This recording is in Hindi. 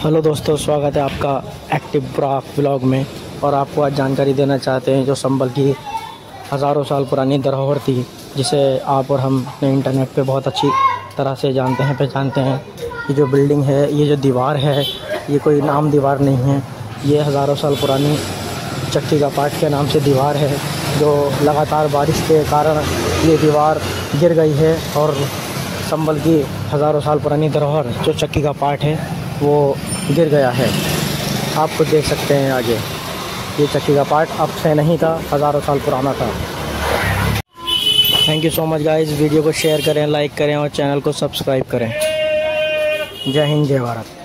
हेलो दोस्तों, स्वागत है आपका एक्टिव ब्लॉग में। और आपको आज जानकारी देना चाहते हैं जो संभल की हज़ारों साल पुरानी धरोहर थी, जिसे आप और हम अपने इंटरनेट पे बहुत अच्छी तरह से जानते हैं, पहचानते हैं। ये जो बिल्डिंग है, ये जो दीवार है, ये कोई नाम दीवार नहीं है। ये हज़ारों साल पुरानी चक्की का पाट के नाम से दीवार है, जो लगातार बारिश के कारण ये दीवार गिर गई है। और संभल की हज़ारों साल पुरानी धरोहर जो चक्की का पाट है वो गिर गया है। आप खुद देख सकते हैं आगे, ये चक्की का पार्ट अब से नहीं था, हज़ारों साल पुराना था। Thank you so much guys. Video को शेयर करें, लाइक करें और चैनल को सब्सक्राइब करें। जय हिंद, जय भारत।